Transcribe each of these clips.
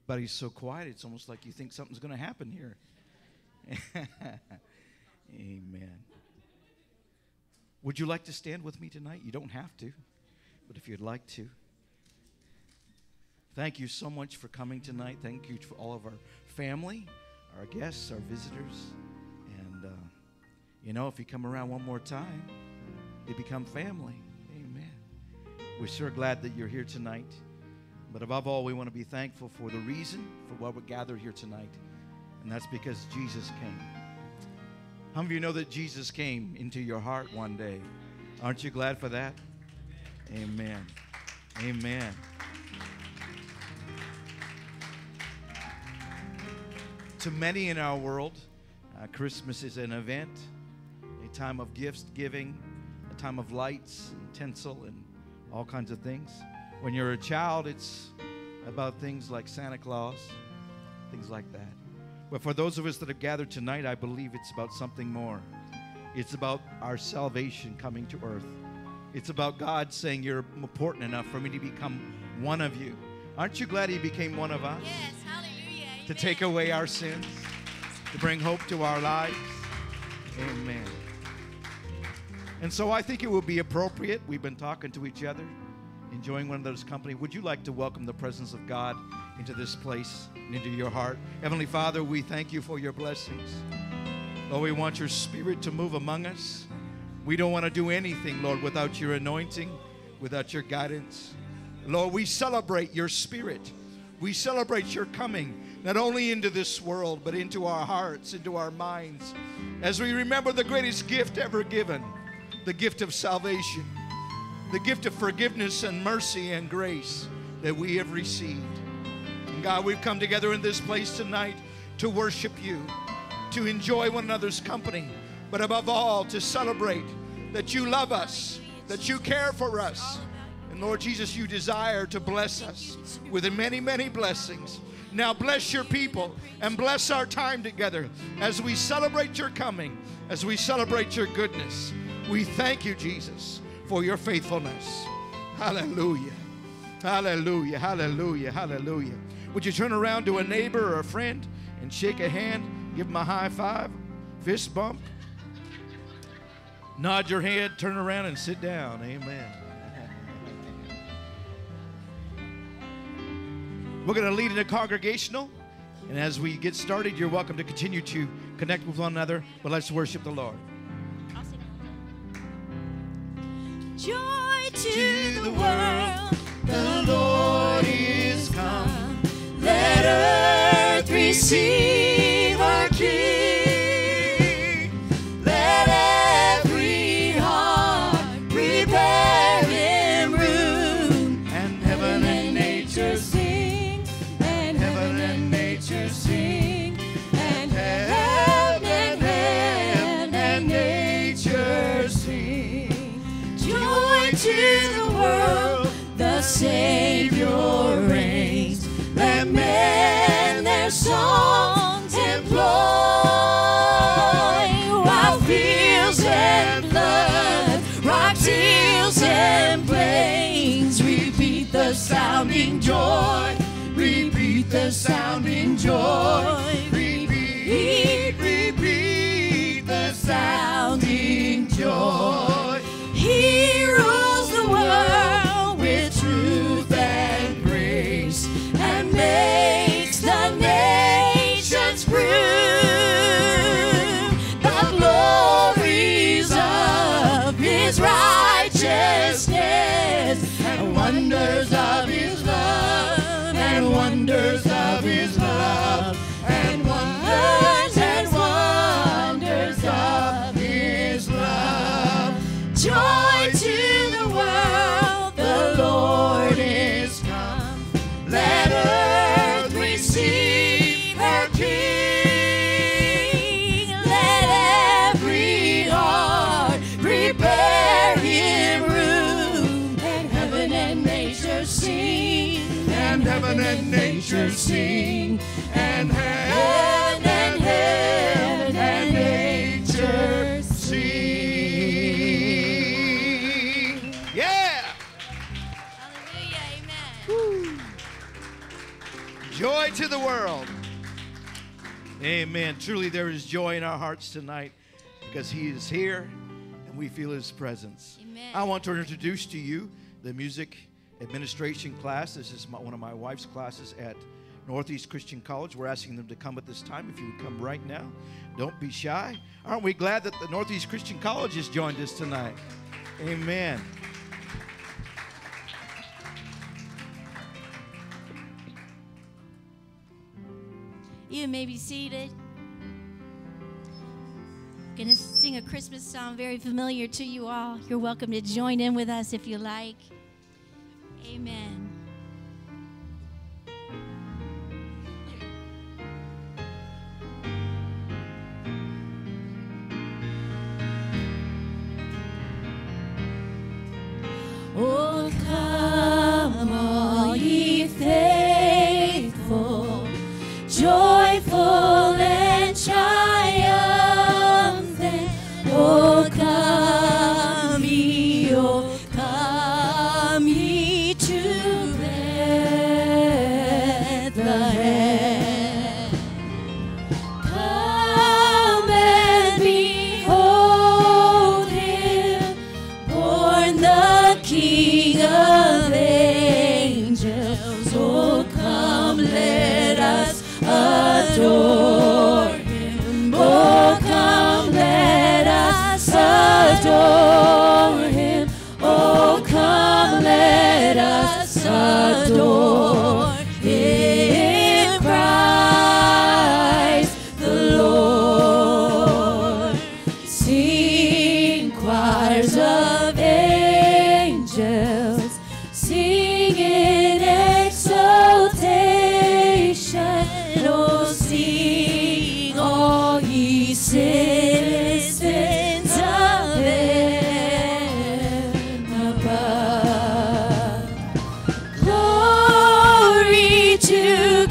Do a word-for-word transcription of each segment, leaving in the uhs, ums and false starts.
But he's so quiet, it's almost like you think something's going to happen here. Amen. Would you like to stand with me tonight? You don't have to, but if you'd like to. Thank you so much for coming tonight. Thank you for all of our family, our guests, our visitors. And, uh, you know, if you come around one more time, you become family. Amen. We're sure glad that you're here tonight. But above all, we want to be thankful for the reason for why we're gathered here tonight. And that's because Jesus came. How many of you know that Jesus came into your heart one day? Aren't you glad for that? Amen. Amen. To many in our world, uh, Christmas is an event, a time of gifts giving, a time of lights and tinsel and all kinds of things. When you're a child, it's about things like Santa Claus, things like that. But for those of us that have gathered tonight, I believe it's about something more. It's about our salvation coming to earth. It's about God saying, you're important enough for me to become one of you. Aren't you glad he became one of us? Yes, hallelujah. Amen. To take away our sins, to bring hope to our lives. Amen. And so I think it would be appropriate. We've been talking to each other, enjoying one another's company. Would you like to welcome the presence of God into this place and into your heart? Heavenly Father, we thank you for your blessings. Lord, we want your spirit to move among us. We don't want to do anything, Lord, without your anointing, without your guidance. Lord, we celebrate your spirit. We celebrate your coming, not only into this world, but into our hearts, into our minds, as we remember the greatest gift ever given, the gift of salvation, the gift of forgiveness and mercy and grace that we have received. And God, we've come together in this place tonight to worship you, to enjoy one another's company, but above all, to celebrate that you love us, that you care for us. And Lord Jesus, you desire to bless us with many, many blessings. Now bless your people and bless our time together as we celebrate your coming, as we celebrate your goodness. We thank you, Jesus, for your faithfulness. Hallelujah. Hallelujah. Hallelujah. Hallelujah. Would you turn around to a neighbor or a friend and shake a hand, give them a high five, fist bump, nod your head, turn around and sit down. Amen. We're going to lead in a congregational, and as we get started, you're welcome to continue to connect with one another, but let's worship the Lord. Joy to, To the world, the Lord is come. let earth receive our King. Let every heart prepare him room. And heaven and nature sing, and heaven and nature sing, and heaven and heaven and nature sing. Joy to the world, the Savior reigns. Let men their songs employ, while fields and floods, rocks, hills and plains repeat the sounding joy, repeat the sounding joy, repeat, repeat the sounding joy. He rules the world with truth and grace, and makes the nations prove the glories of his righteousness, and wonders of his love, and wonders of his love, and wonders and wonders of his love. Joy to the world, the Lord is come. Let earth receive her King. Let every heart prepare him room. And heaven and nature sing. And heaven and nature sing. And heaven and heaven and nature sing. Yeah. Hallelujah, amen. Joy to the world. Amen. Truly there is joy in our hearts tonight because he is here and we feel his presence. Amen. I want to introduce to you the music administration class. This is my, one of my wife's classes at Northeast Christian College. We're asking them to come at this time. If you would come right now, don't be shy. Aren't we glad that the Northeast Christian College has joined us tonight? Amen. You may be seated. Going to sing a Christmas song very familiar to you all. You're welcome to join in with us if you like. Amen. Oh, come all ye faithful, joyful and triumphant. Oh, come ye, oh, come ye to Bethlehem. Come and behold him, born the King of angels. Oh, come, let us adore him. Oh, come, let us adore him. Oh, come, let us adore him, Christ the Lord. Sing, choirs of angels, sing in exultation. Oh, sing, all ye citizens of heaven above. Glory to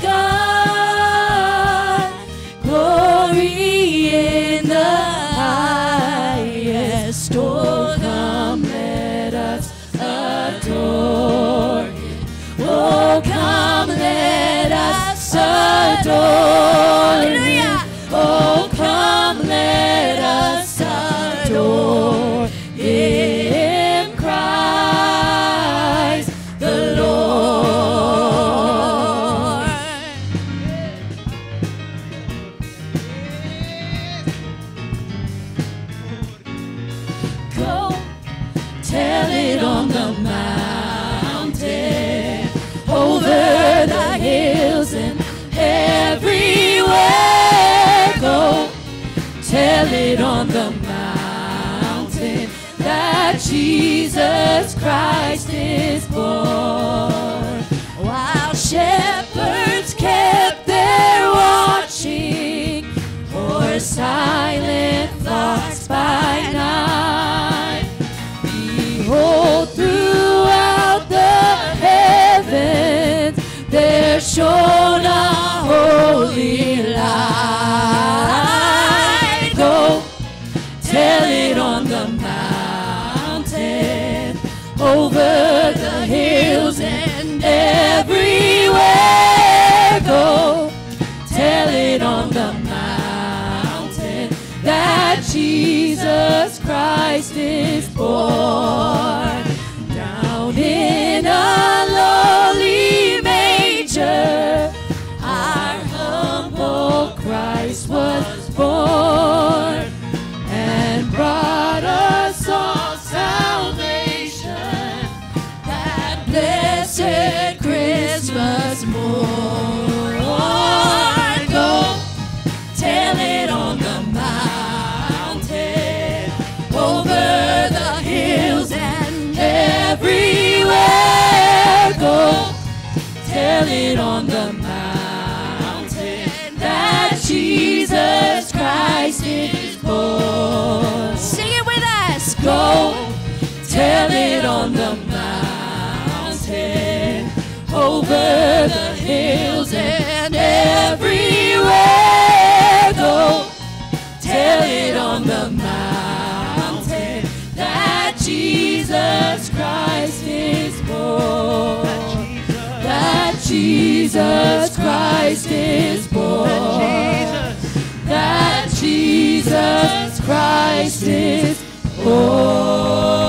God, glory in the highest. Oh, come, let us adore him. Oh, come, let us adore him. Oh, come, let us adore him, Christ the Lord. Go tell it on the mountain, over the hills and everywhere. Go tell it on the mountain that Jesus Christ is born. While shepherds kept their watching o'er silent flocks by night, behold, throughout the heavens there shone a holy light. Go tell it on the mountain, over the hills and everywhere. Go tell it on the mountain that Jesus Christ is born. Down in a lowly manger, our humble Christ was born, and brought us all salvation, that blessed Christmas morn. Go tell it on the mountain, over the hills and everywhere. Go tell it on the mountain that Jesus Christ is born. Sing it with us. Go tell it on the mountain, over the hills and everywhere. Go tell it on the mountain that Jesus Christ is born. That Jesus Christ is born. That Jesus Christ is born.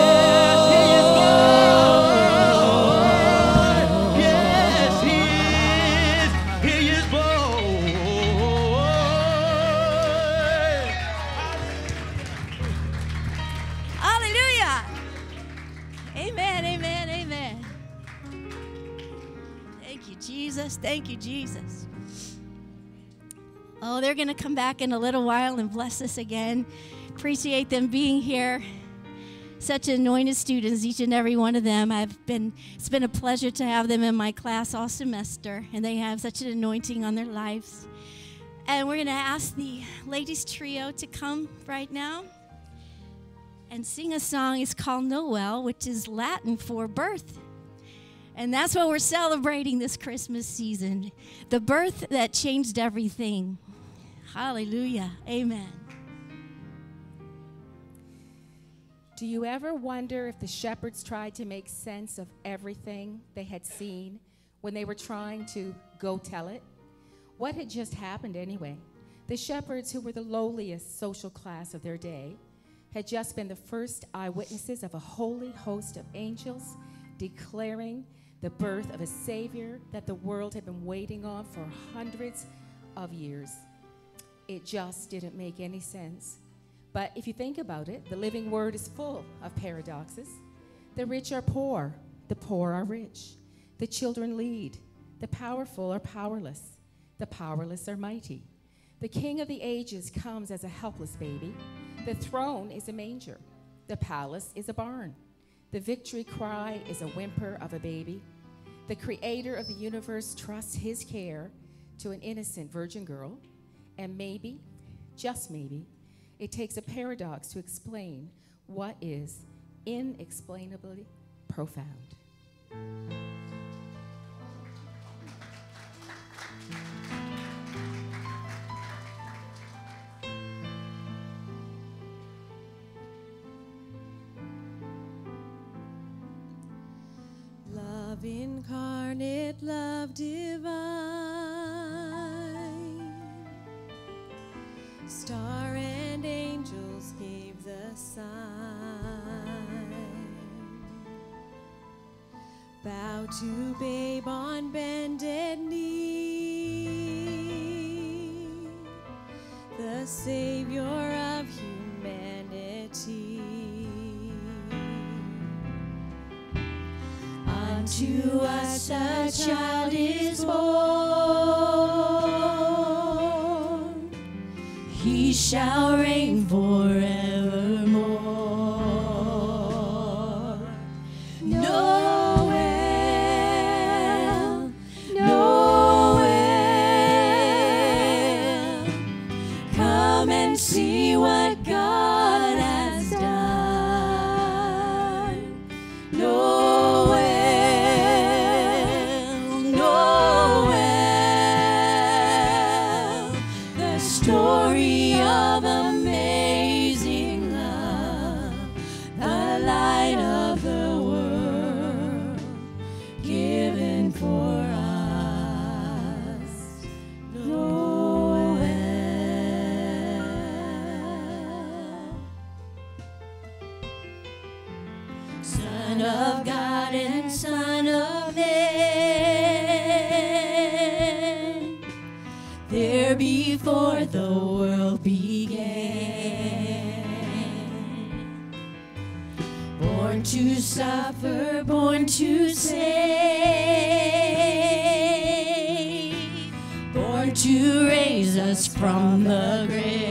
Yes, he is. He is born. Hallelujah. Amen, amen, amen. Thank you, Jesus. Thank you, Jesus. Oh, they're going to come back in a little while and bless us again. Appreciate them being here. Such anointed students, each and every one of them. I've been, it's been a pleasure to have them in my class all semester, and they have such an anointing on their lives. And we're going to ask the ladies trio to come right now and sing a song. It's called Noel, which is Latin for birth. And that's what we're celebrating this Christmas season. The birth that changed everything. Hallelujah. Amen. Do you ever wonder if the shepherds tried to make sense of everything they had seen when they were trying to go tell it? What had just happened anyway? The shepherds, who were the lowliest social class of their day, had just been the first eyewitnesses of a holy host of angels declaring the birth of a Savior that the world had been waiting on for hundreds of years. It just didn't make any sense. But if you think about it, the living word is full of paradoxes. The rich are poor, the poor are rich. The children lead, the powerful are powerless, the powerless are mighty. The King of the ages comes as a helpless baby. The throne is a manger, the palace is a barn. The victory cry is a whimper of a baby. The creator of the universe trusts his care to an innocent virgin girl. And maybe, just maybe, it takes a paradox to explain what is inexplainably profound. Love incarnate, love divine, star and angels gave the sign. Bow to babe on bended knee, the Savior of humanity. Unto us a child is born, he shall reign forevermore. Noel, Noel, come and see what God has done. Noel, Noel, the story of amazing love, the light of the world given for us. Noel. Son of God and Son of man, there before the world began, born to suffer, born to save, born to raise us from the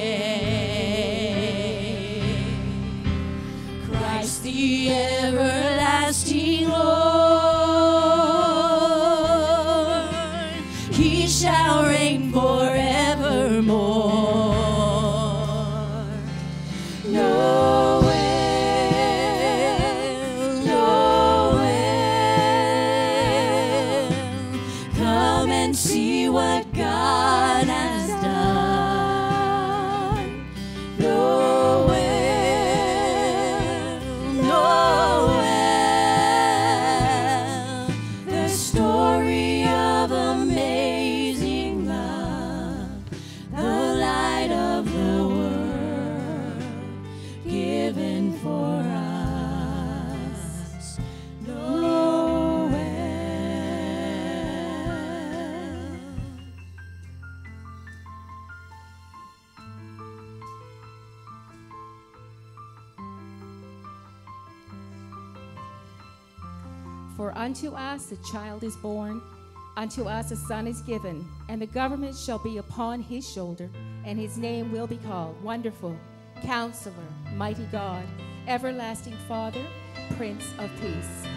grave. Christ the everlasting Lord, he shall reign forevermore. Noel, Noel, come and see what God has done. Noel, Noel, For unto us a child is born, unto us a son is given, and the government shall be upon his shoulder, and his name will be called Wonderful, Counselor, Mighty God, Everlasting Father, Prince of Peace.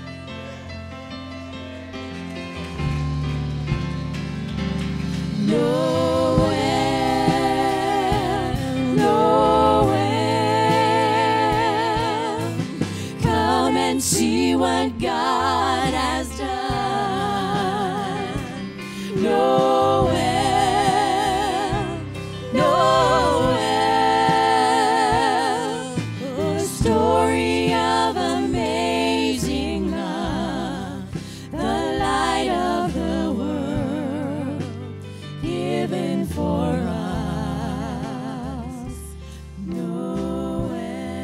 Nowhere, nowhere. Come and see what God has done. Nowhere, nowhere. A story of amazing love, the light of the world, given for us. Nowhere,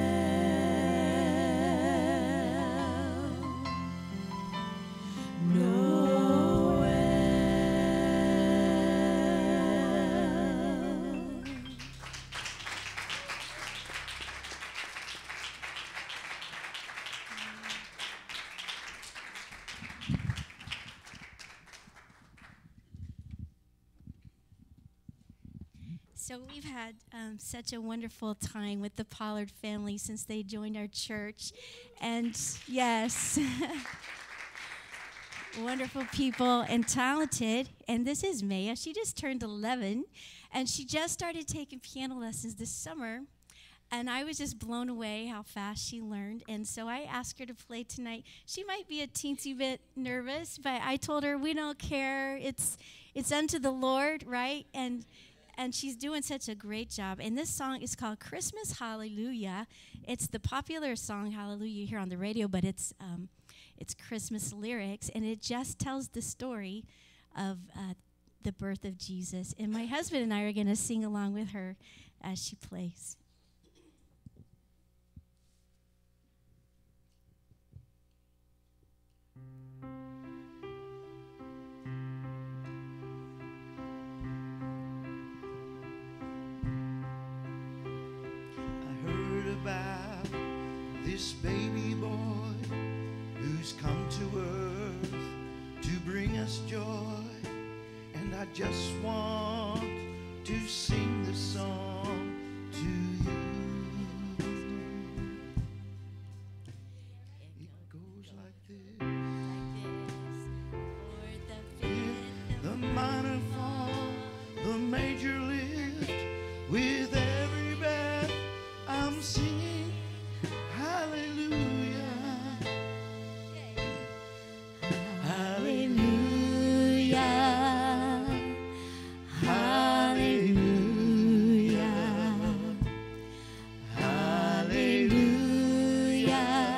nowhere. So we've had um, such a wonderful time with the Pollard family since they joined our church. And yes, wonderful people and talented. And this is Maya. She just turned eleven, and she just started taking piano lessons this summer. And I was just blown away how fast she learned. And so I asked her to play tonight. She might be a teensy bit nervous, but I told her we don't care. It's it's unto the Lord, right? And and she's doing such a great job. And this song is called Christmas Hallelujah. It's the popular song Hallelujah you hear on the radio, but it's um, it's Christmas lyrics, and it just tells the story of uh, the birth of Jesus. And my husband and I are going to sing along with her as she plays. About this baby boy who's come to earth to bring us joy, and I just want to sing this song to you. It goes like this. With the minor fall, the major lift, with every breath I'm singing hallelujah, Hallelujah, hallelujah, hallelujah,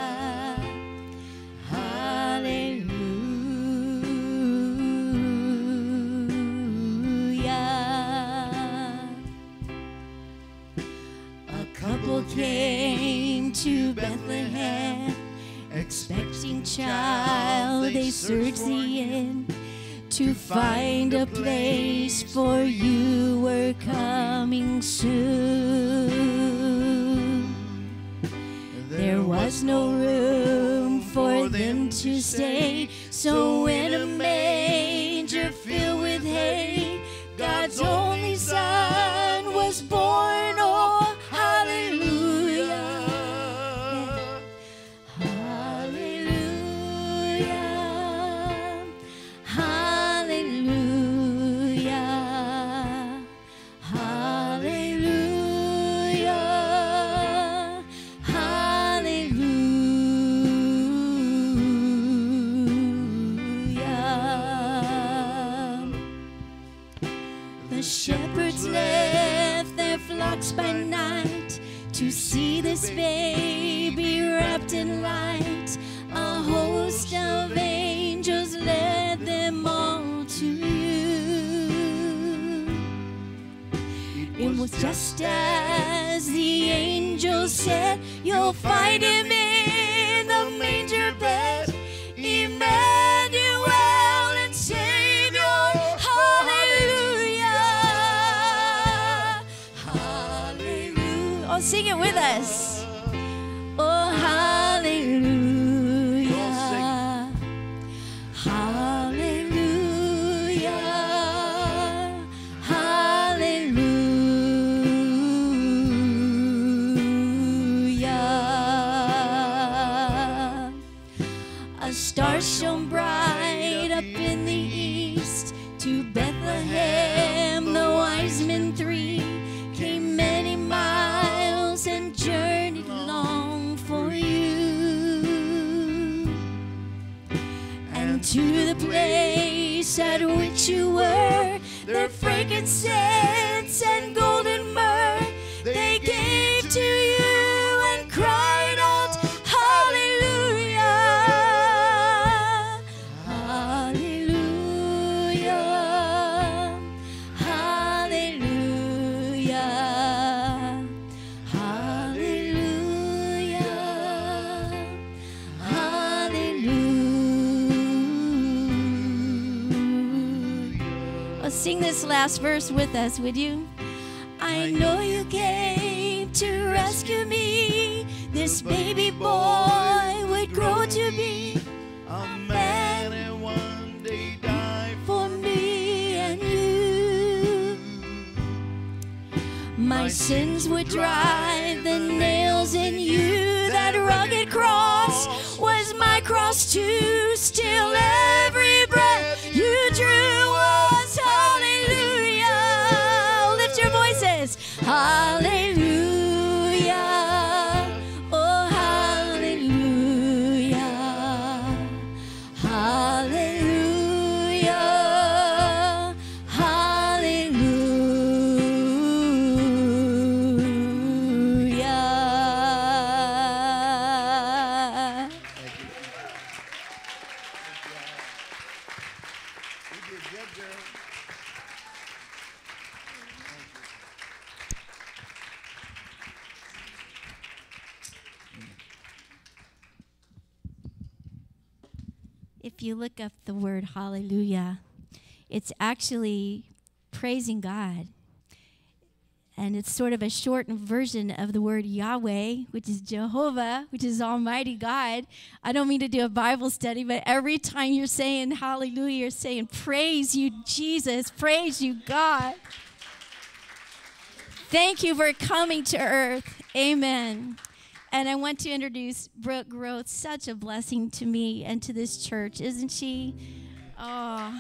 hallelujah. A couple came to Bethlehem, expecting child. They searched the inn to find a place, for you were coming soon. There was no room for them to stay, so in a manger filled with hay, God's only Son was born. Oh, hallelujah. Shepherds left their flocks by night to see this baby wrapped in light. A host of angels led them all to you. It was just as the angel said, you'll find him in the manger bed, Emmanuel and Savior. Oh, sing it with us. Oh, hallelujah. star shone bright up in the east. To Bethlehem the wise men three came many miles and journeyed long for you. And to the place at which you were, their frankincense and golden myrrh they gave to you and cried out, Hallelujah, Hallelujah, Hallelujah, Hallelujah, Hallelujah. Oh, sing this last verse with us, would you? I know you came to rescue me. This baby boy would grow to be A man and one day die for me and you. My sins would drive the nails in you. That rugged cross was my cross too. Still every breath you drew was hallelujah. Lift your voices. Hallelujah. Oh, hallelujah. Hallelujah. Hallelujah. You did good, girl. If you look up the word hallelujah, it's actually praising God. And it's sort of a shortened version of the word Yahweh, which is Jehovah, which is Almighty God. I don't mean to do a Bible study, but every time you're saying hallelujah, you're saying praise you, Jesus, praise you, God. Thank you for coming to earth. Amen. And I want to introduce Brooke Groth, such a blessing to me and to this church, isn't she? Oh,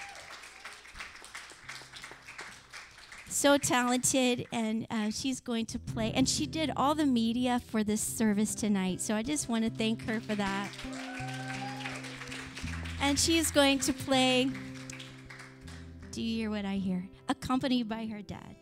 so talented, and uh, she's going to play. And she did all the media for this service tonight, so I just want to thank her for that. And she's going to play, do you hear what I hear? Accompanied by her dad.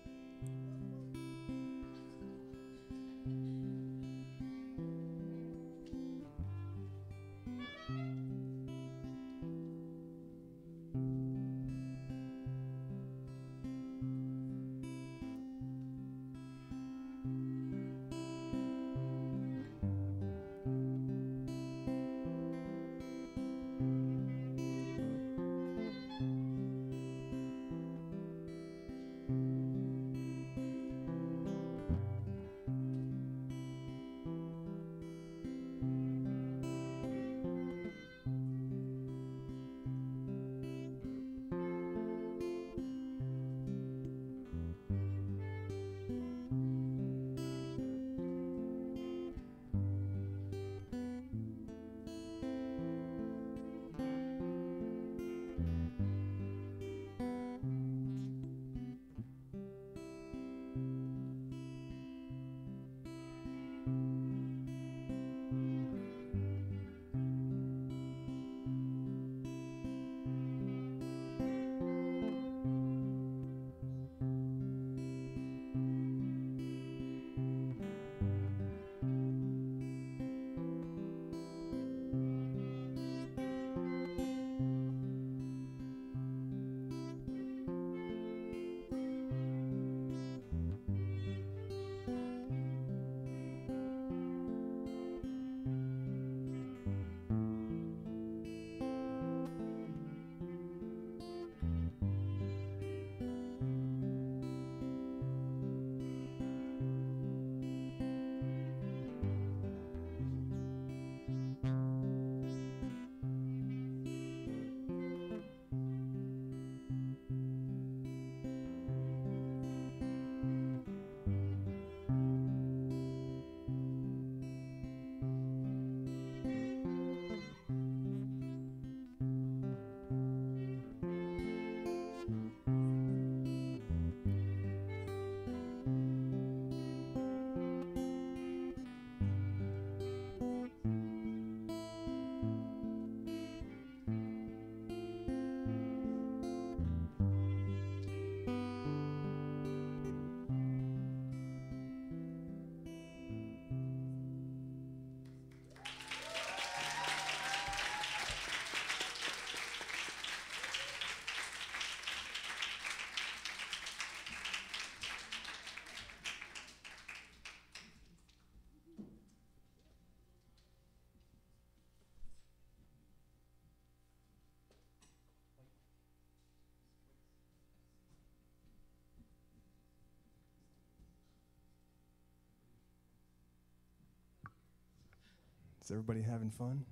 Is everybody having fun?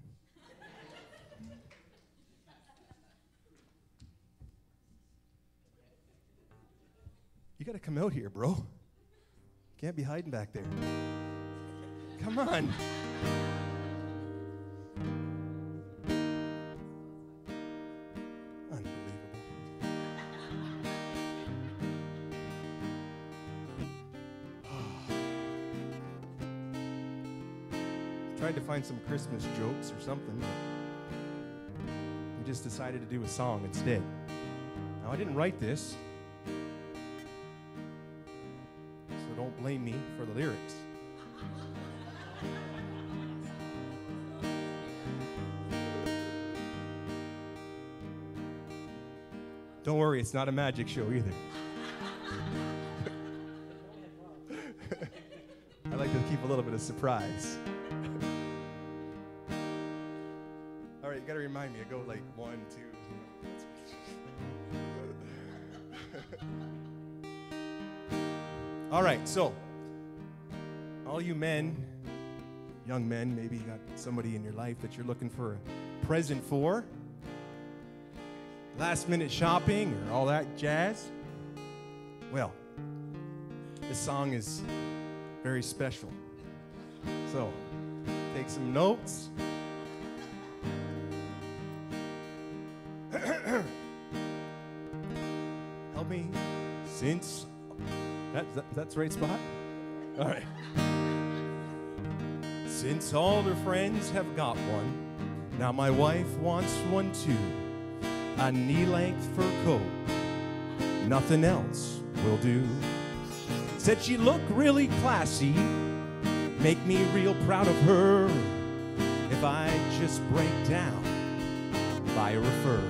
You gotta come out here, bro. Can't be hiding back there. Come on. Unbelievable. Tried to find some Christmas jokes or something, but we just decided to do a song instead. Now, I didn't write this, so don't blame me for the lyrics. Don't worry, it's not a magic show either. I like to keep a little bit of surprise. All right, you gotta remind me. I go like one, two. All right, so all you men, young men, maybe you got somebody in your life that you're looking for a present for. Last minute shopping or all that jazz. Well, this song is very special. So, take some notes. Help me since that, that that's the right spot. All right. Since all her friends have got one, now my wife wants one too. A knee-length fur coat, nothing else will do. Said she looked really classy, make me real proud of her. If I just break down, buy her a fur.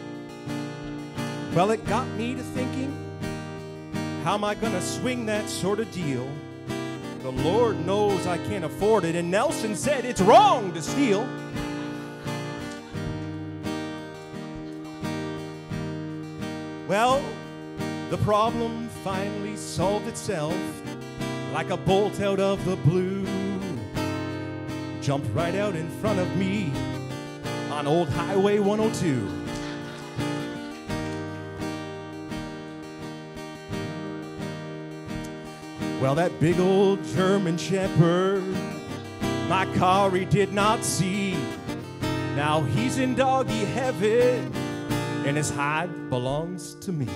Well, it got me to thinking, how am I gonna swing that sort of deal? The Lord knows I can't afford it, and Nelson said it's wrong to steal. Well, the problem finally solved itself like a bolt out of the blue. Jumped right out in front of me on old Highway one oh two. Well, that big old German Shepherd, my car he did not see. Now he's in doggy heaven, and his hide belongs to me.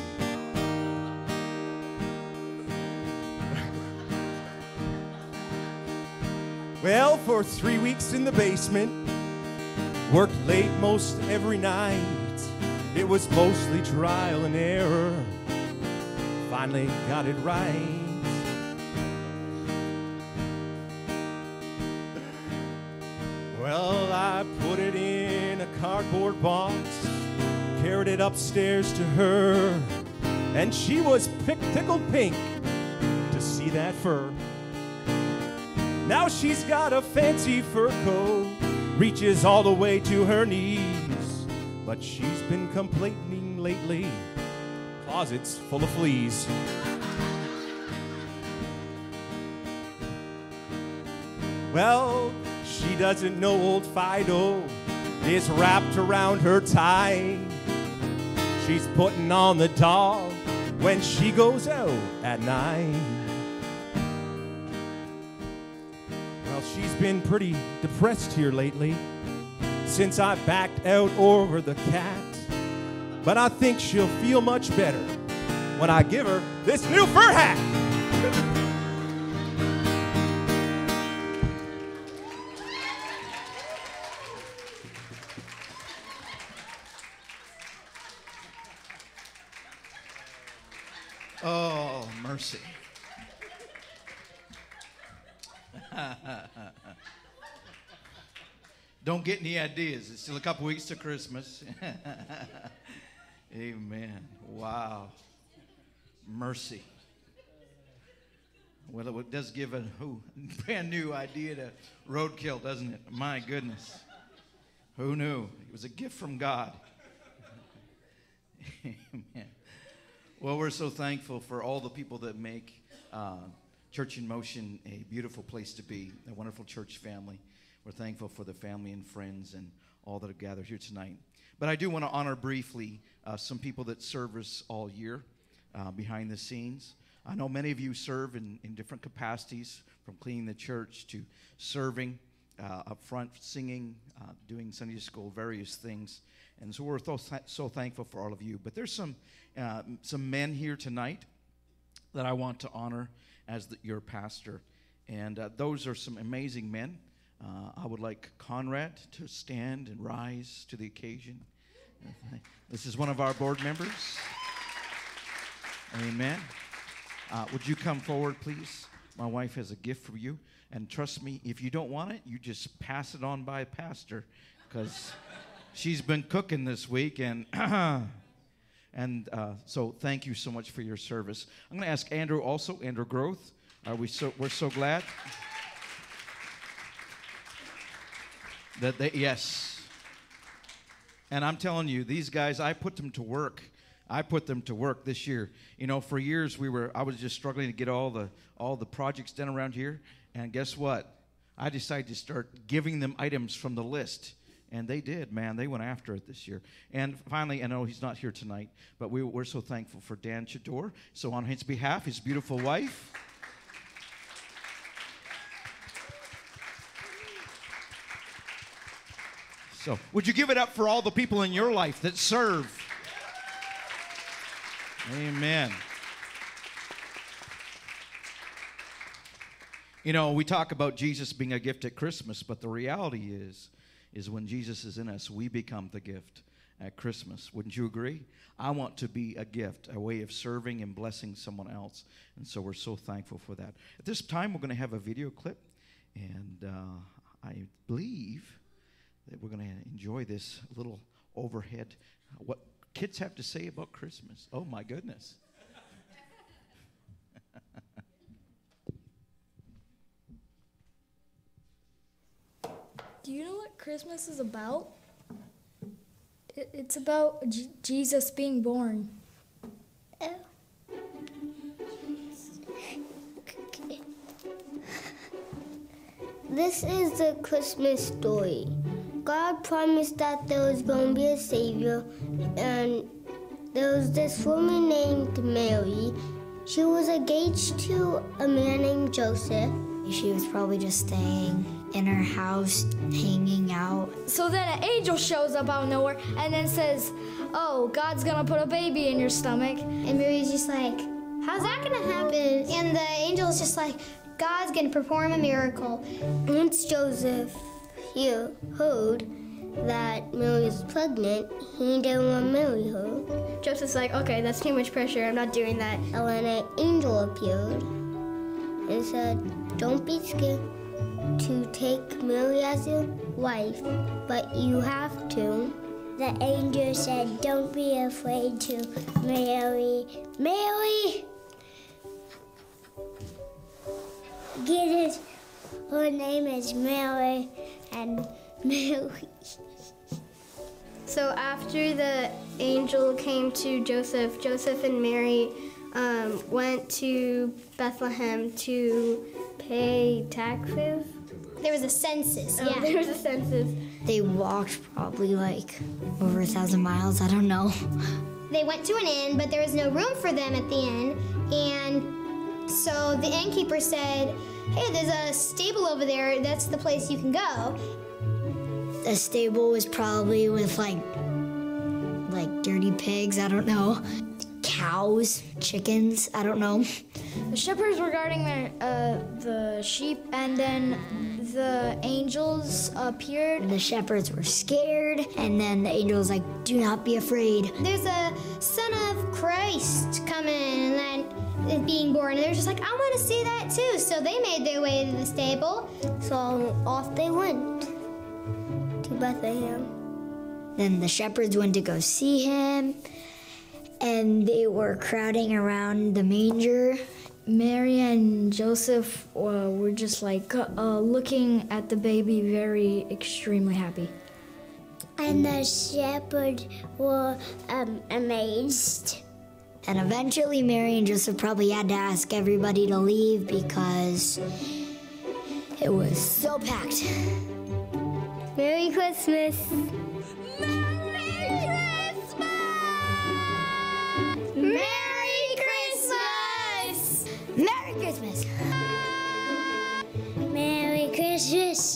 Well, for three weeks in the basement, worked late most every night. It was mostly trial and error. Finally got it right. Well, I put it in a cardboard box, carried it upstairs to her, and she was pick tickled pink to see that fur. Now she's got a fancy fur coat, reaches all the way to her knees, but she's been complaining lately, closet's full of fleas. Well, she doesn't know old Fido is wrapped around her tie. She's putting on the dog when she goes out at night. Well, she's been pretty depressed here lately since I backed out over the cat. But I think she'll feel much better when I give her this new fur hat. Oh, mercy. Don't get any ideas. It's still a couple weeks to Christmas. Amen. Wow. Mercy. Well, it does give a ooh, brand new idea to roadkill, doesn't it? My goodness. Who knew? It was a gift from God. Amen. Well, we're so thankful for all the people that make uh, Church in Motion a beautiful place to be, a wonderful church family. we're thankful for the family and friends and all that have gathered here tonight. But I do want to honor briefly uh, some people that serve us all year uh, behind the scenes. I know many of you serve in, in different capacities, from cleaning the church to serving uh, up front, singing, uh, doing Sunday school, various things. And so we're so, th- so thankful for all of you. But there's some uh, some men here tonight that I want to honor as the, your pastor. And uh, those are some amazing men. Uh, I would like Conrad to stand and rise to the occasion. This is one of our board members. Amen. Uh, would you come forward, please? My wife has a gift for you. And trust me, if you don't want it, you just pass it on by pastor, because she's been cooking this week. And and uh, so thank you so much for your service. I'm going to ask Andrew also, Andrew Groth. Are we so, we're so glad that they, yes. And I'm telling you, these guys, I put them to work. I put them to work this year. You know, for years we were, I was just struggling to get all the all the projects done around here. And guess what? I decided to start giving them items from the list. And they did, man. They went after it this year. And finally, I know he's not here tonight, but we, we're so thankful for Dan Chador. So on his behalf, his beautiful wife. So would you give it up for all the people in your life that serve? Amen. You know, we talk about Jesus being a gift at Christmas, but the reality is, is when Jesus is in us, we become the gift at Christmas. Wouldn't you agree? I want to be a gift, a way of serving and blessing someone else. And so we're so thankful for that. At this time, we're going to have a video clip. And uh, I believe that we're going to enjoy this little overhead, uh, what kids have to say about Christmas. Oh, my goodness. Do you know what Christmas is about? It, it's about J- Jesus being born. Oh. This is the Christmas story. God promised that there was going to be a Savior, and there was this woman named Mary. She was engaged to a man named Joseph. She was probably just staying in her house, hanging out. So then an angel shows up out of nowhere and then says, oh, God's gonna put a baby in your stomach. And Mary's just like, how's that gonna happen? And the angel's just like, God's gonna perform a miracle. Once Joseph he heard that Mary was pregnant, he didn't want to marry her. Joseph's like, okay, that's too much pressure, I'm not doing that. And then an angel appeared and said, don't be scared to take Mary as your wife, but you have to. The angel said, don't be afraid to marry Mary. Get it. Her name is Mary, and Mary. So after the angel came to Joseph, Joseph and Mary um, went to Bethlehem to pay taxes. There was a census, Oh, yeah. there was a census. They walked probably like over a thousand miles, I don't know. They went to an inn, but there was no room for them at the inn. And so the innkeeper said, hey, there's a stable over there. That's the place you can go. The stable was probably with like, like dirty pigs, I don't know. Cows, chickens, I don't know. The shepherds were guarding their, uh, the sheep, and then the angels appeared. The shepherds were scared, and then the angel was like, do not be afraid. There's a son of Christ coming, and then is being born. And they're just like, I want to see that too. So they made their way to the stable. So off they went to Bethlehem. Then the shepherds went to go see him, and they were crowding around the manger. Mary and Joseph uh, were just like uh, looking at the baby, very extremely happy. And the shepherds were um, amazed. And eventually Mary and Joseph probably had to ask everybody to leave because it was so packed. Merry Christmas. Merry Christmas! Merry Christmas. Merry Christmas. Merry Christmas.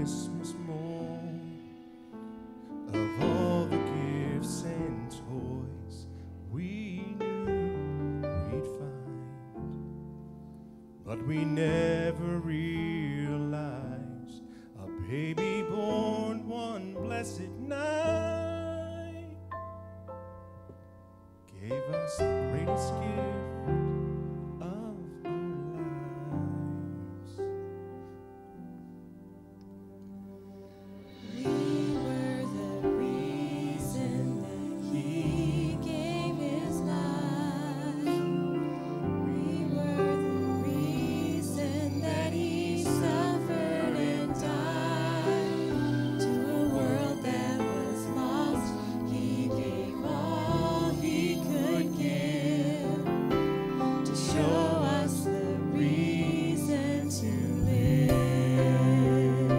Christmas morn, of all the gifts and toys we knew we'd find, but we never realized a baby born one blessed night gave us the greatest gift of our lives. We were the reason that he gave his life. We were the reason that he suffered and died. To a world that was lost, he gave all he could give to show us the reason to live.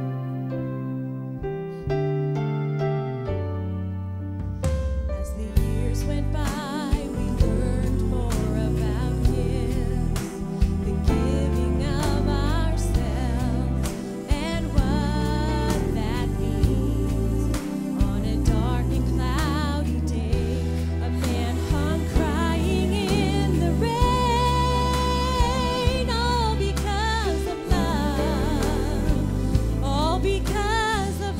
As the years went by, we learned more about gifts, the giving of ourselves, and what that means. On a dark and cloudy day, a man hung crying in the rain, all because of love, all because of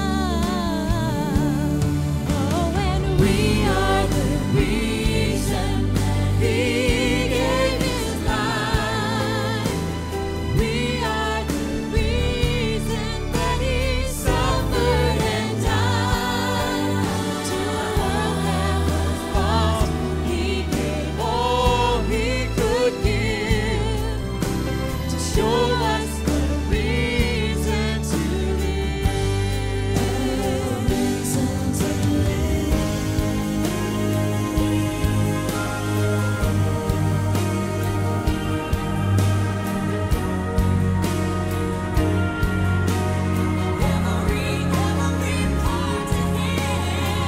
love. Oh, and we are the reason that he gave his life. We are the reason that he suffered and died. To a world that was lost, he gave all he could give to show us the reason to live. The reason to live. Every, every part of him.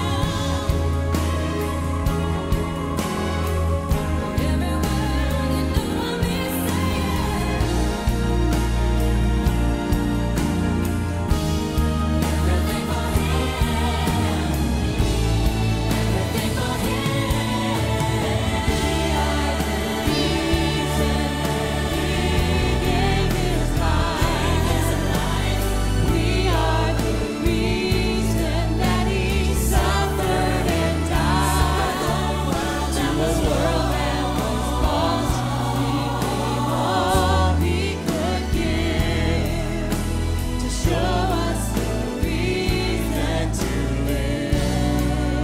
Every word you knew me saying. Everything for him. Everything for him. We are the reason he gave his life. We are the reason that he suffered and died. To a world that was lost, he gave all he could give to show us the reason to live.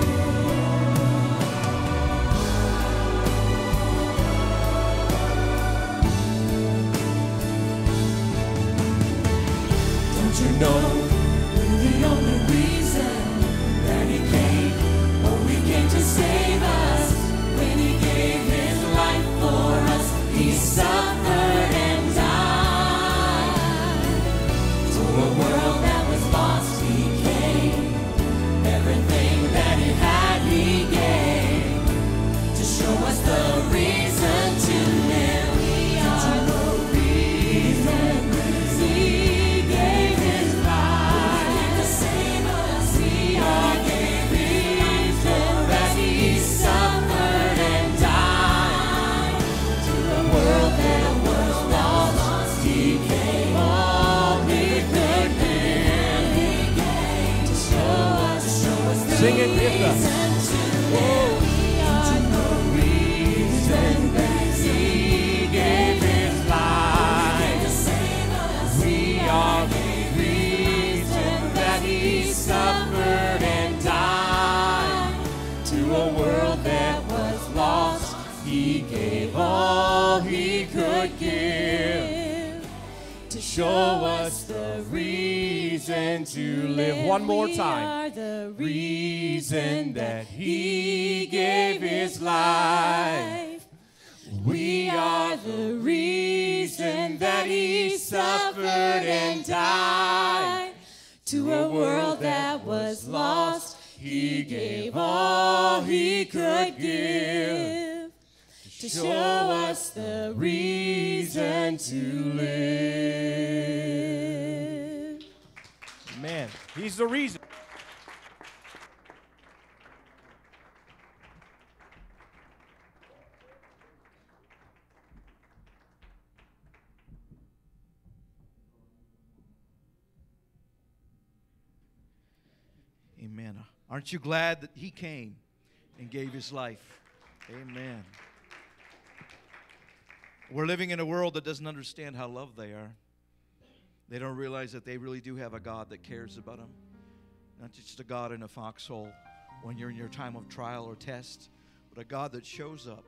Don't you know We're the only reason that he came? oh, he came to save us. When he gave his life for us, he suffered and died. To a world that was lost, he came. Everything that he had, he gave to show us the reason to live. We are the reason he gave his life. He came to save us. We are the reason that he suffered and died. To a world that was lost, he gave all he could give to show us, show us the Sing it with us. reason to live. We are the reason that he gave his life. He came to save us. We are the reason that he suffered and died. To a world that was lost, he gave all he could give to show us the reason to live. One more We time. are the reason that he gave his life. We are the reason that he suffered and died. To a world that was lost, he gave all he could give to show us the reason to live. He's the reason. Amen. Aren't you glad that he came and gave his life? Amen. We're living in a world that doesn't understand how loved they are. They don't realize that they really do have a God that cares about them. Not just a God in a foxhole when you're in your time of trial or test, but a God that shows up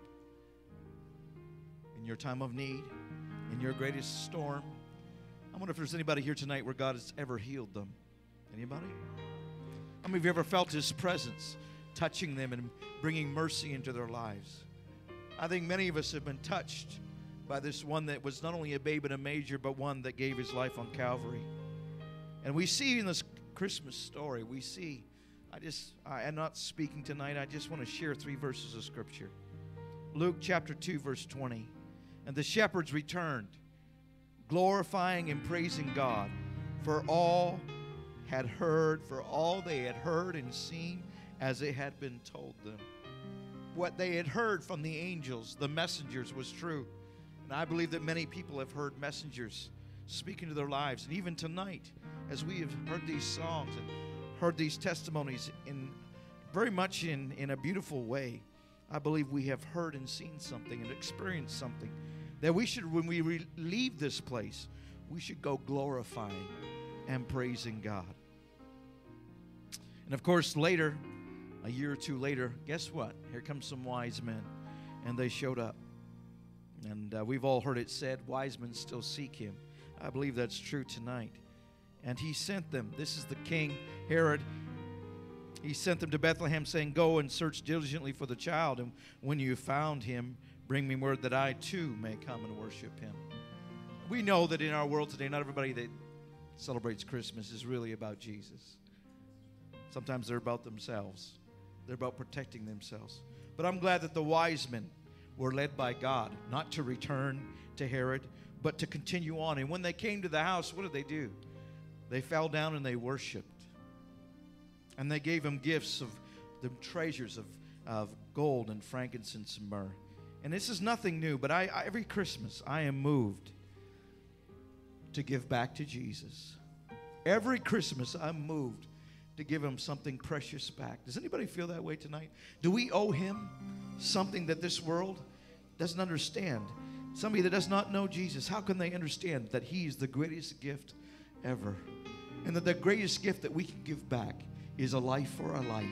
in your time of need, in your greatest storm. I wonder if there's anybody here tonight where God has ever healed them. Anybody? How many of you ever felt his presence touching them and bringing mercy into their lives? I think many of us have been touched by this one that was not only a babe in a manger, but one that gave his life on Calvary. And we see in this Christmas story, we see, I just, I am not speaking tonight, I just want to share three verses of Scripture. Luke chapter two, verse twenty. And the shepherds returned, glorifying and praising God for all had heard, for all they had heard and seen as it had been told them. What they had heard from the angels, the messengers, was true. And I believe that many people have heard messengers speak into their lives. And even tonight, as we have heard these songs and heard these testimonies in very much in, in a beautiful way, I believe we have heard and seen something and experienced something that we should, when we re- leave this place, we should go glorifying and praising God. And of course, later, a year or two later, guess what? Here comes some wise men, and they showed up. And uh, we've all heard it said, wise men still seek him. I believe that's true tonight. And he sent them. This is the king, Herod. He sent them to Bethlehem saying, go and search diligently for the child. And when you found him, bring me word that I too may come and worship him. We know that in our world today, not everybody that celebrates Christmas is really about Jesus. Sometimes they're about themselves. They're about protecting themselves. But I'm glad that the wise men were led by God, not to return to Herod, but to continue on. And when they came to the house, what did they do? They fell down and they worshiped. And they gave him gifts of the treasures of, of gold and frankincense and myrrh. And this is nothing new, but I, I every Christmas I am moved to give back to Jesus. Every Christmas I'm moved to give him something precious back. Does anybody feel that way tonight? Do we owe him something that this world doesn't understand? Somebody that does not know Jesus, how can they understand that he is the greatest gift ever? And that the greatest gift that we can give back is a life for a life.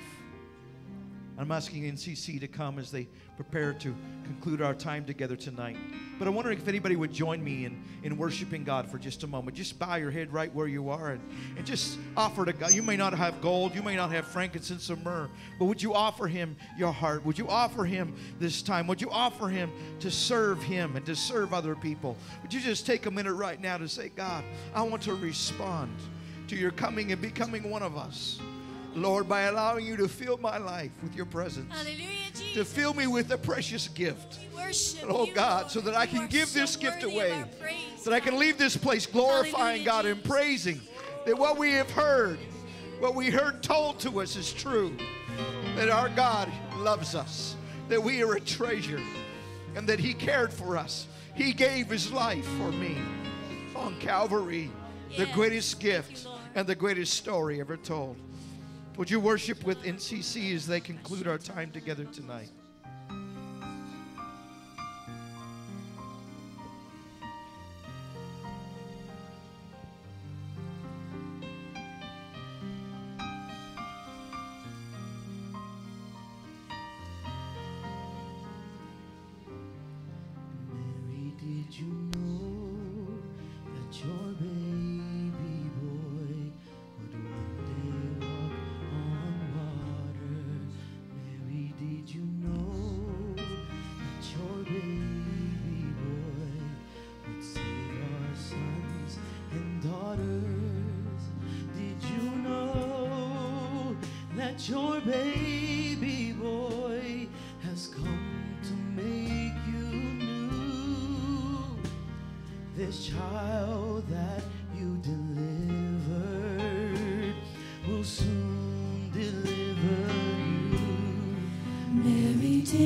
I'm asking N C C to come as they prepare to conclude our time together tonight. But I'm wondering if anybody would join me in, in worshiping God for just a moment. Just bow your head right where you are and, and just offer to God. You may not have gold. You may not have frankincense or myrrh. But would you offer him your heart? Would you offer him this time? Would you offer him to serve him and to serve other people? Would you just take a minute right now to say, God, I want to respond to your coming and becoming one of us. Lord, by allowing you to fill my life with your presence. Hallelujah, Jesus. To fill me with a precious gift. We worship Oh you, God, Lord. so that I You can are give so this gift worthy away. of our praise, That I can God. leave this place glorifying Hallelujah, God and Jesus. praising that what we have heard, what we heard told to us is true. That our God loves us. That we are a treasure. And that he cared for us. He gave his life for me on Calvary. The Yes. greatest Thank you, gift Lord. and the greatest story ever told. Would you worship with N C C as they conclude our time together tonight? Mary, did you know that your baby boy would one day walk on water? Mary, did you know that your baby boy would save our sons and daughters? Did you know that your baby boy has come to make you new? This child that you delivered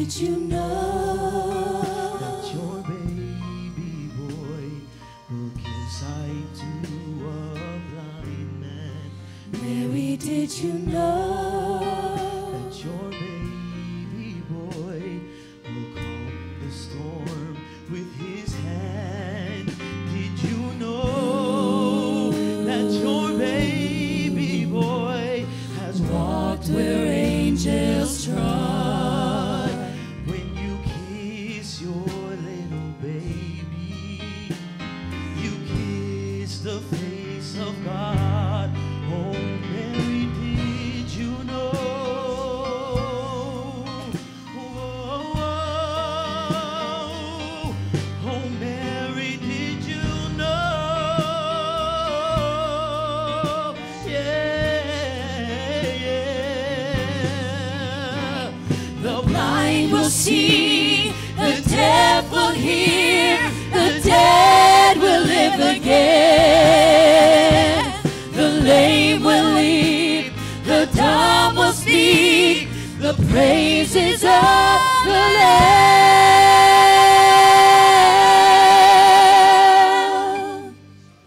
did you know that your baby boy will give sight to a blind man? Mary, did you know That your baby boy will calm the storm with his hand? Did you know that your baby boy has walked where angels trod? When you kiss your little baby, you kiss the face of God. Oh, Mary, did you know? Oh, oh, Mary, did you know? Yeah, yeah. The blind will see, the deaf will hear, the dead will live again. The lame will leap, the dumb will speak, the praises of the Lamb.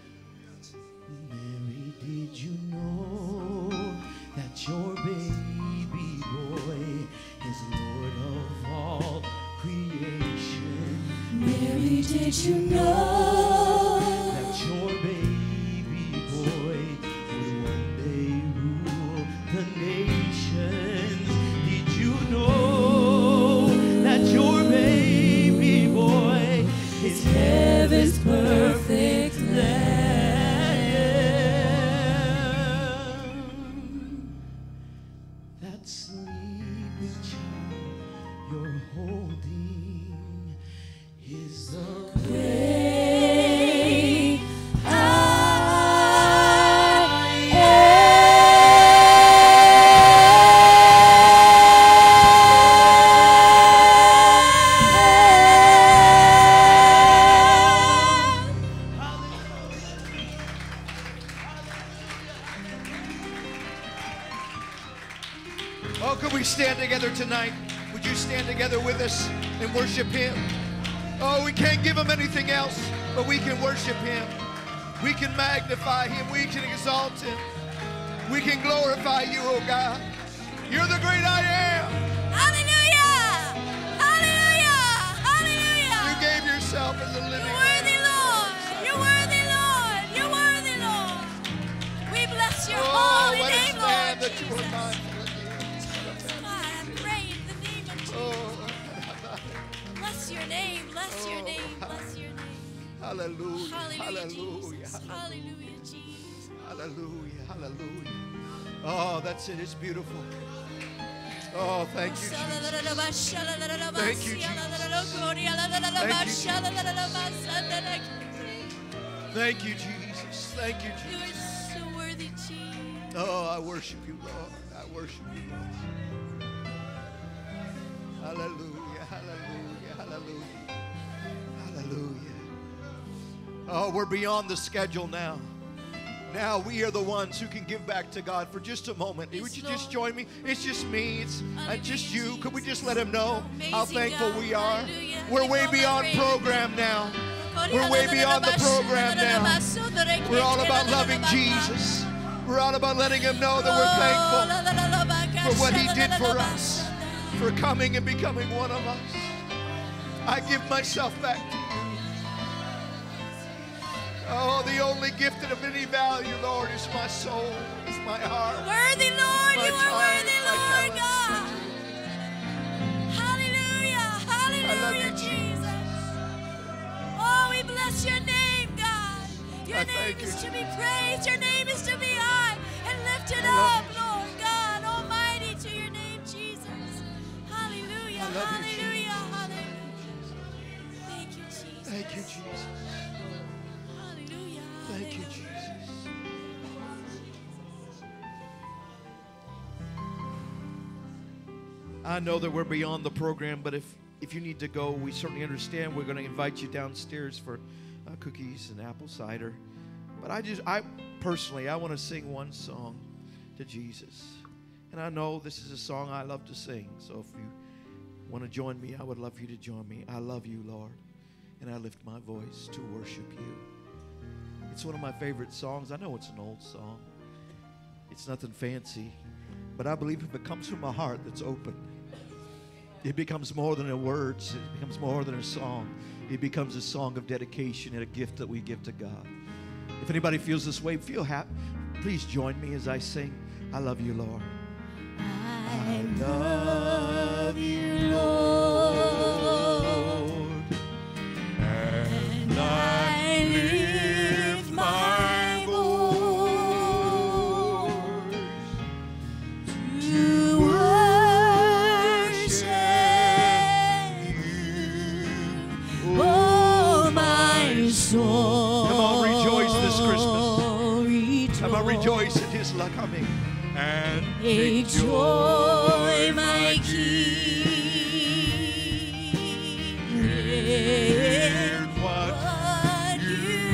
Mary, did you know that your baby boy is Lord of all creation? Mary, did you know That your baby boy would one day rule the nations? Did you know that your baby boy is heaven's perfect Lamb? That sleeping child you're holding is the great I Oh, could we stand together tonight? Would you stand together with us and worship Him? Oh, we can't give Him anything else, but we can worship Him. We can magnify Him. We can exalt Him. We can glorify You, oh God. You're the great I am. Hallelujah! Hallelujah! Hallelujah! You gave Yourself as a living You're worthy, Lord. You're worthy, Lord. You're worthy, Lord. We bless Your Oh, holy let us name, stand Lord that You are Jesus. mindful of me. God, I pray in the name of Jesus. Oh, Bless Your name. Bless Your name. Bless Your name. hallelujah. Hallelujah, Hallelujah. Jesus. Hallelujah, Jesus. Hallelujah. Hallelujah. Oh, that's it. It's beautiful. Oh, thank You, Jesus. Thank You, Jesus. Thank You, Jesus. Thank You, You Jesus. are so worthy, Jesus. Oh, I worship You, Lord. I worship You, Lord. Hallelujah. Hallelujah. Hallelujah. Hallelujah. Oh, we're beyond the schedule now. Now we are the ones who can give back to God for just a moment. Would you just join me? It's just me. It's uh, just you. Could we just let Him know how thankful we are? We're way beyond program now. We're way beyond the program now. We're all about loving Jesus. We're all about letting Him know that we're thankful for what He did for us, for coming and becoming one of us. I give myself back to You. Oh, the only gift of any value, Lord, is my soul, is my heart. Worthy, Lord. My You are time, worthy, my Lord talents. God. Hallelujah. I love Hallelujah, You, Jesus. Oh, we bless Your name, God. Your I name thank is You, to be praised. Your name is to be high and lifted I love up, Lord God Almighty, to Your name, Jesus. Hallelujah. I love You, Hallelujah. Hallelujah. Thank You, Jesus. Thank You, Jesus. Hallelujah. Thank You, Hallelujah. Jesus. I know that we're beyond the program, but if, if you need to go, we certainly understand. We're going to invite you downstairs for uh, cookies and apple cider. But I just, I personally, I want to sing one song to Jesus. And I know this is a song I love to sing. So if you want to join me, I would love you to join me. I love you, Lord, and I lift my voice to worship you. It's one of my favorite songs. I know it's an old song. It's nothing fancy, but I believe if it comes from a heart that's open, it becomes more than a words. It becomes more than a song. It becomes a song of dedication and a gift that we give to God. If anybody feels this way, feel happy, please join me as I sing, I love you, Lord. I love you, Lord, and I lift my voice to worship you, oh my soul. Come on, rejoice this Christmas. Rejoice. Come on, rejoice in His love coming. And take joy, my King, in what you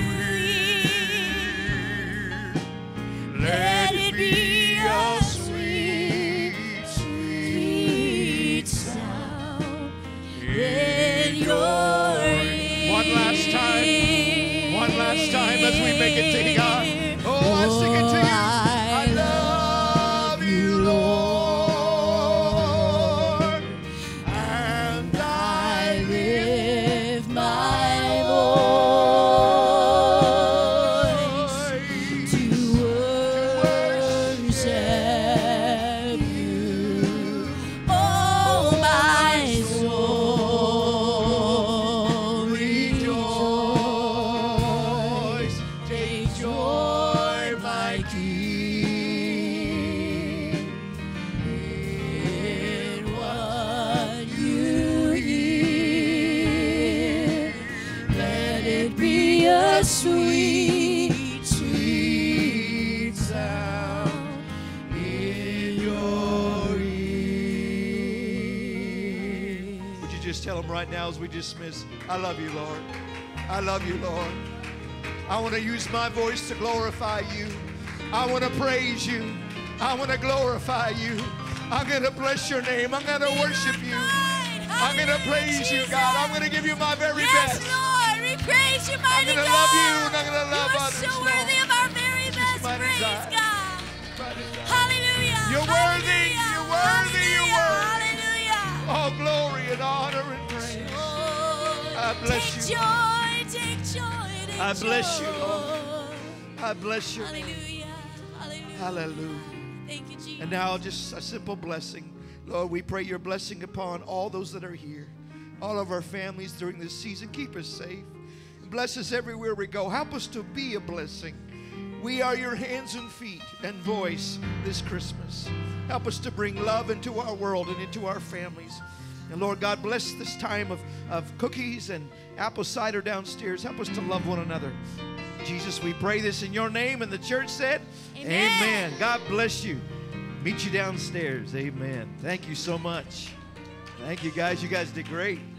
hear. Let it be a sweet, sweet sound in your ear. One last time, one last time as we make it to God. Oh, I sing it to you. I love you, Lord, and I lift my voice to worship you, oh my soul. Rejoice, take joy, my King, in what you hear. Let it be a sweet, sweet sound in your ear. Would you just tell Him right now as we dismiss, I love you, Lord. I love you, Lord. I want to use my voice to glorify you. I want to praise you. I want to glorify you. I'm going to bless your name. I'm going to worship you. I'm going to praise you, God. I'm going to give you my very Yes, best. Lord, we praise you, I'm mighty going to God. love you and I'm going to love You are others. so Lord. worthy of our very best my praise, desire. God. My desire. Hallelujah. You're worthy. Hallelujah. You're worthy. You're worthy. Hallelujah. All glory and honor and praise. Oh, I bless take you. joy, take joy, take I bless you, joy. Lord. I bless your name. Hallelujah. Hallelujah. Hallelujah. Thank you, Jesus. And now just a simple blessing. Lord, we pray your blessing upon all those that are here, all of our families during this season. Keep us safe. Bless us everywhere we go. Help us to be a blessing. We are your hands and feet and voice this Christmas. Help us to bring love into our world and into our families. And Lord God, bless this time of, of cookies and apple cider downstairs. Help us to love one another. Jesus, we pray this in your name. And the church said, Amen. Amen. God bless you. Meet you downstairs. Amen. Thank you so much. Thank you, guys. You guys did great.